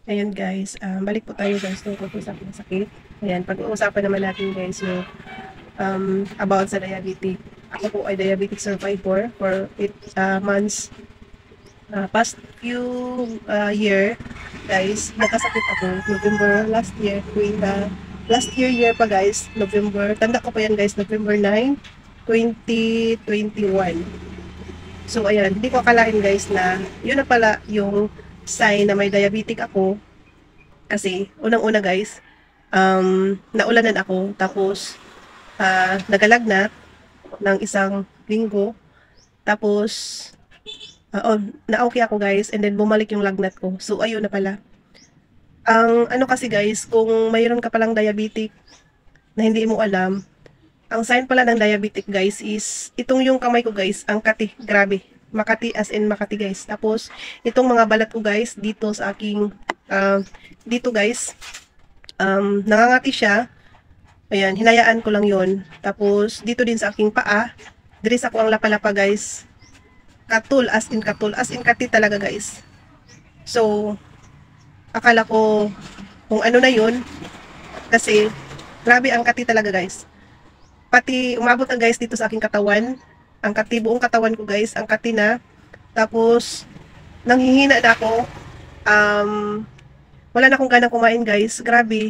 Ayan guys, balik po tayo guys tungkol po sa sakit. Ayan, pag-uusapan naman natin guys yung about sa diabetic. Ako po ay diabetic survivor for 8 months. Past few year guys, nagkasakit ako. November last year, last year pa guys, November, tanda ko pa yan guys, November 9, 2021. So ayan, hindi ko akalain guys na yun na pala yung sign na may diabetic ako. Kasi, unang-una guys, naulanan ako, tapos, nagalagnat ng isang linggo, tapos, na-okay ako guys, and then bumalik yung lagnat ko. So, ayun na pala. Ang ano kasi guys, kung mayroon ka palang diabetic na hindi mo alam, ang sign pala ng diabetic guys is, itong yung kamay ko guys, ang kati, grabe. Makati as in Makati guys. Tapos, itong mga balat ko guys, dito sa aking, dito guys, nangangati siya. Ayan, hinayaan ko lang yon. Tapos, dito din sa aking paa, diris ako ang lapalapa guys. Katul, as in kati talaga guys. So, akala ko kung ano na yun, kasi, grabe ang kati talaga guys. Pati umabot na guys dito sa aking katawan. Ang kati, buong katawan ko guys, ang kati na. Tapos, nanghihina na ako. Wala na akong ganang kumain guys. Grabe.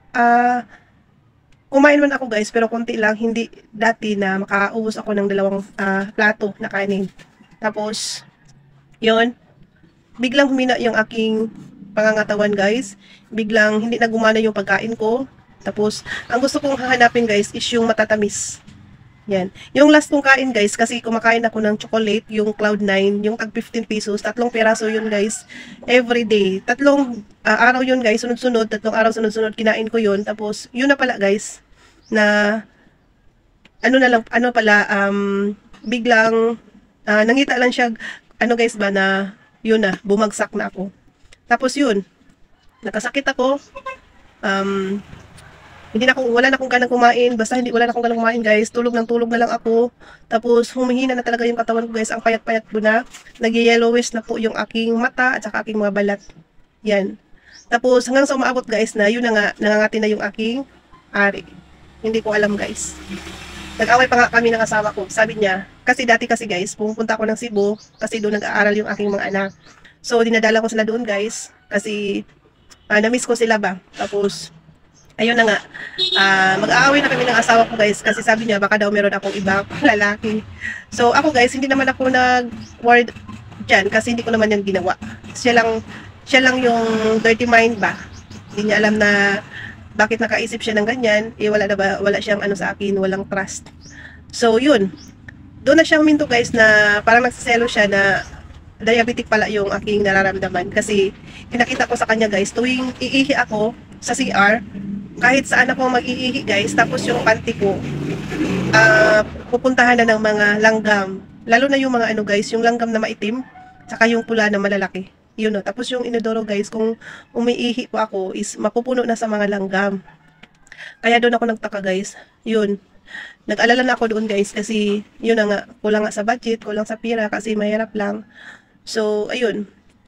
Kumain man ako guys, pero konti lang. Hindi dati na makaubos ako ng 2 plato na kanin. Tapos, yon biglang humina yung aking pangangatawan guys. Biglang hindi na gumana yung pagkain ko. Tapos, ang gusto kong hahanapin guys is yung matatamis. Yan. Yung last kong kain guys, kasi kumakain ako ng chocolate, yung Cloud9, yung tag 15 pesos, 3 piraso yun guys, every day. Araw yun guys, sunod-sunod, 3 araw sunod-sunod, kinain ko yun. Tapos, yun na pala guys, na, biglang, nangita lang siya, ano guys ba, na, yun na, bumagsak na ako. Tapos yun, nakasakit ako, wala na akong ganang kumain, basta wala na akong ganang kumain guys, tulog na lang ako, tapos humihina na talaga yung katawan ko guys, ang payat-payat ko na, nag-yellowish na po yung aking mata at saka aking mga balat, yan. Tapos hanggang sa umaabot guys na yun na nga, nangangati na yung aking ari, hindi ko alam guys. Nag-away pa nga kami ng asawa ko, sabi niya, dati kasi guys, pumunta ako ng Cebu, kasi doon nag-aaral yung aking mga anak. So dinadala ko sila doon guys, kasi na-miss ko sila ba, tapos ayun na nga, mag-aaway na kami ng asawa ko guys kasi sabi niya baka daw meron akong ibang lalaki. So ako guys, hindi naman ako nag-word dyan kasi hindi ko naman yan ginawa. Siya lang yung dirty mind ba. Hindi niya alam na bakit nakaisip siya ng ganyan. Wala siyang ano sa akin, walang trust. So yun, doon na siyang minto guys na parang nagsiselo siya na diabetic pala yung aking nararamdaman kasi pinakita ko sa kanya guys tuwing iihi ako sa CR, kahit saan ako mag-iihi guys, tapos yung panty ko, pupuntahan na ng mga langgam. Lalo na yung mga ano guys, yung langgam na maitim, saka yung pula na malalaki. Yun no. Tapos yung inodoro guys, kung umiihi po ako, is mapupuno na sa mga langgam. Kaya doon ako nagtaka guys. Yun. Nag-alala na ako doon guys, kasi yun na nga, kulang nga sa budget, kulang sa pira, kasi mahirap lang. So, ayun.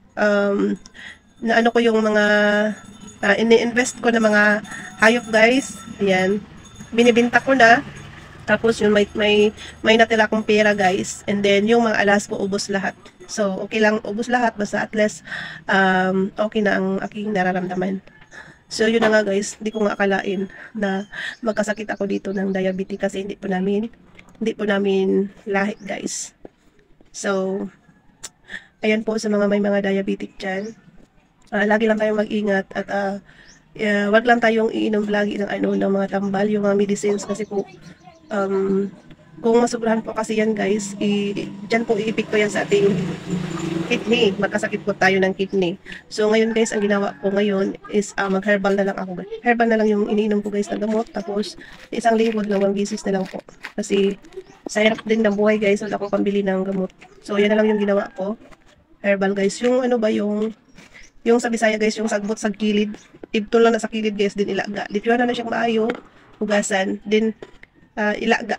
Na ano ko yung mga ini-invest ko na mga hayop guys. Ayan. Binibenta ko na. Tapos yun, may natira akong pera guys. And then yung mga alas ko ubos lahat. So okay lang ubos lahat. Basta at least okay na ang aking nararamdaman. So yun na nga guys. Hindi ko nga akalain na magkasakit ako dito ng diabetes kasi hindi po namin lahi guys. So ayan po sa mga may mga diabetic dyan. Lagi lang tayong mag-ingat at wag lang tayong iinom lagi ng mga tambal, yung mga medicines kasi po kung masobrahan po kasi yan guys, dyan po iipik ko yan sa ating kidney, magkasakit po tayo ng kidney. So ngayon guys, ang ginawa ko ngayon is mag-herbal na lang ako. Herbal na lang yung iniinom ko guys na gamot, tapos isang linggo 2 beses na lang po. Kasi sa hirap din ng buhay guys, wala akong pambili ng gamot. So yan na lang yung ginawa ko. Herbal guys, yung ano ba yung sa Bisaya guys, yung sagbot sa kilid, ibto lang na sa kilid guys, din ilaga. Lipuan na siyang maayo, hugasan, din ilaga.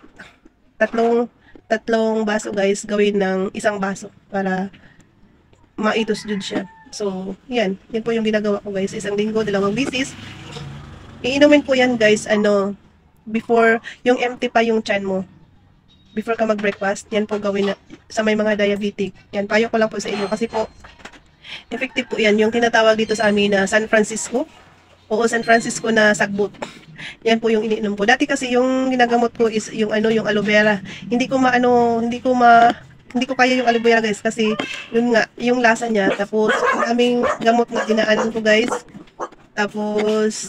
Tatlong baso guys, gawin ng 1 baso para maitos jud siya. So, yan. Yan po yung ginagawa ko guys. Isang linggo, 2 beses. Iinumin po yan guys, before, yung empty pa yung chan mo. Before ka mag-breakfast, yan po gawin na, sa may mga diabetic. Yan, payo ko lang po sa inyo. Kasi po, effective po yan. Yung tinatawag dito sa amin na San Francisco. Oo, San Francisco na sagbot. Yan po yung iniinom ko. Dati kasi yung ginagamot ko is yung yung aloe vera. Hindi ko kaya yung aloe vera guys kasi yun nga, yung lasa niya. Tapos, ang aming gamot na dinaanan ko guys. Tapos,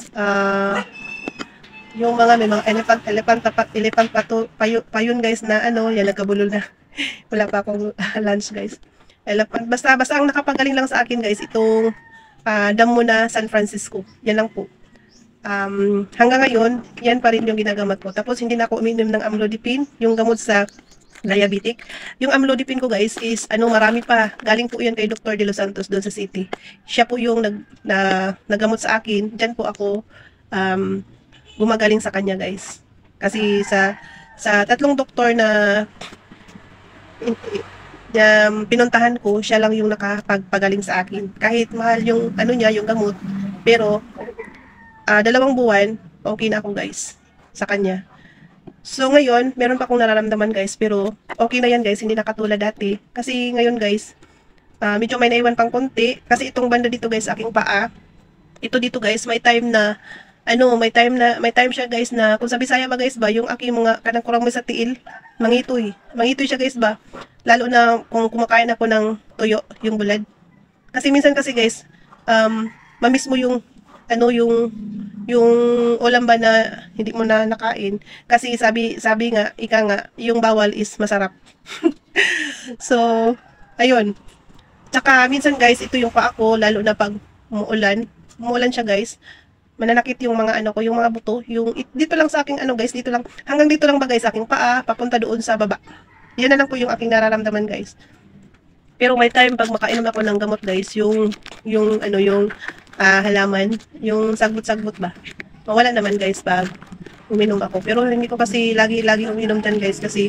yung mga may mga elephant pa yun guys na yan nagkabulol na. Wala pa akong lunch guys. Elephant, basta ang nakapagaling lang sa akin guys, itong damo na San Francisco. Yan lang po. Hanggang ngayon, yan pa rin yung ginagamot ko. Tapos, hindi na ako uminom ng amlodipine, yung gamot sa diabetic. Yung amlodipine ko guys is marami pa. Galing po yan kay Dr. De Los Santos doon sa city. Siya po yung naggamot sa akin. Diyan po ako gumagaling sa kanya guys. Kasi sa 3 doktor na pinuntahan ko, siya lang yung nakapagpagaling sa akin. Kahit mahal yung niya, yung gamot. Pero 2 buwan, okay na ako guys sa kanya. So ngayon, meron pa akong nararamdaman guys, pero okay na yan guys, hindi na katulad dati. Kasi ngayon guys, medyo may naiwan pang konti. Kasi itong banda dito guys, aking paa, ito dito guys, may time siya guys na, kung sa Bisaya ba guys ba, yung aking mga kanang kurang mo sa tiil, mangitoy siya guys ba. Lalo na kung kumakain ako ng tuyo, yung bulad. Kasi minsan kasi guys, mamiss mo yung ulam ba na hindi mo na nakain. Kasi sabi nga, ika nga, yung bawal is masarap. So, ayun. Tsaka minsan guys, ito yung paa ko, lalo na pag umuulan siya guys, mananakit yung mga yung mga buto, dito lang sa aking guys, dito lang, hanggang dito lang ba guys, aking paa, papunta doon sa baba. Yan na lang po yung aking nararamdaman guys. Pero may time pag makainom ako ng gamot guys, yung halaman, yung sagbot-sagbot ba, mawala naman guys pag uminom ako. Pero hindi ko kasi lagi uminom dyan guys kasi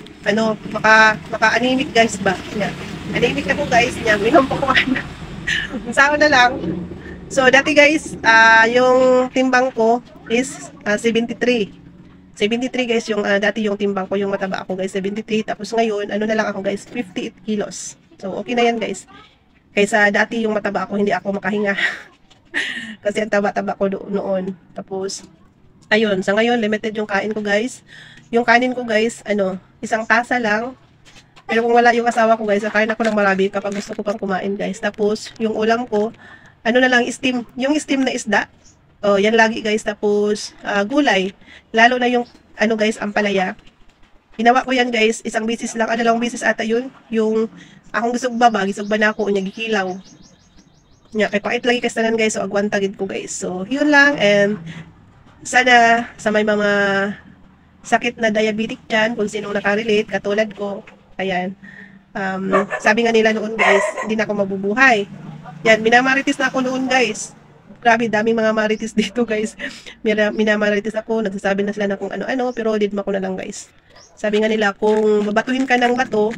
maka-anemic guys ba. Yeah. Anemic ako guys niya, minom po ko sao na lang. So dati guys, yung timbang ko is 73 guys, yung dati yung timbang ko, yung mataba ako guys, 73. Tapos ngayon, na lang ako guys, 58 kilos. So okay na yan guys. Kaysa dati yung mataba ako, hindi ako makahinga. Kasi ang taba-taba ko noon. Tapos, ayun, sa ngayon, limited yung kain ko guys. Yung kanin ko guys, isang tasa lang. Pero kung wala yung asawa ko guys, kain ako ng marami kapag gusto ko pang kumain guys. Tapos, yung ulam ko, na lang, steam. Yung steam na isda. Oh, yan lagi guys. Tapos, gulay. Lalo na yung, guys, ampalaya. Ginawa ko yan guys, isang bisis lang, 2 bisis ata yun. Yung, akong gisugba na ako, gikilaw. Nya, kay pait lagi kastanan guys, so agwantagid ko guys. So, yun lang, and sana sa may mga sakit na diabetic dyan, kung sinong nakarelate, katulad ko, ayan, sabi nga nila noon guys, hindi na ako mabubuhay. Yan, minamaritis na ako noon guys. Grabe, daming mga maritis dito guys. Minamaritis ako, nagsasabi na sila na kung ano-ano, pero didma ko na lang guys. Sabi nga nila, kung babatuhin ka ng bato,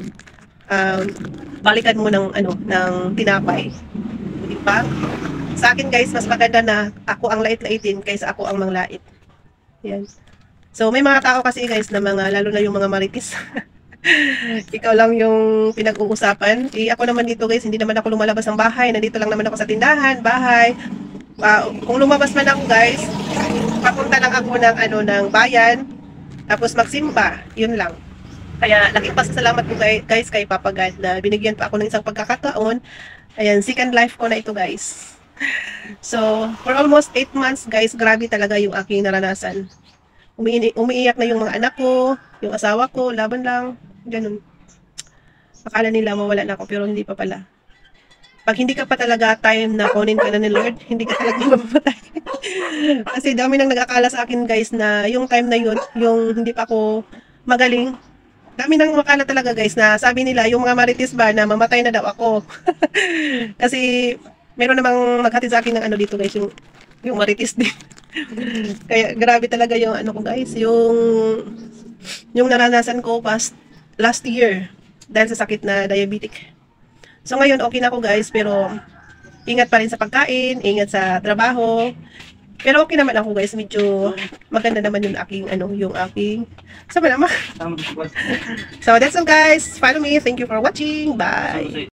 balikan mo ng tinapay. Diba? Sa akin guys, mas maganda na ako ang lait-laitin kaysa ako ang manglait. Yan. So may mga tao kasi guys na lalo na yung mga maritis. Ikaw lang yung pinag-uusapan. Ako naman dito guys, hindi naman ako lumalabas ng bahay. Nandito lang naman ako sa tindahan, bahay. Kung lumabas man ako guys, papunta lang ako ng bayan. Tapos magsimba. Yun lang. Kaya laking pasasalamat ko guys kay Papa God na binigyan pa ako ng isang pagkakataon. Ayan, second life ko na ito guys. So, for almost 8 months guys, grabe talaga yung aking naranasan. Umiiyak na yung mga anak ko, yung asawa ko, laban lang, ganun. Akala nila mawala na ako, pero hindi pa pala. Pag hindi ka pa talaga time na kunin ka na ni Lord, hindi ka talaga mamamatay. Kasi dami nang nag-akala sa akin guys na yung time na yun, yung hindi pa ako magaling, dami nang makala talaga guys na sabi nila yung mga maritis ba na mamatay na daw ako. Kasi meron namang naghatid sa akin ng dito guys, yung maritis din. Kaya grabe talaga yung ko guys, yung naranasan ko last year dahil sa sakit na diabetic. So ngayon okay na ako guys, pero ingat pa rin sa pagkain, ingat sa trabaho. Pero okay naman ako guys, medyo maganda naman yung aking sama naman. So that's all guys. Follow me. Thank you for watching. Bye.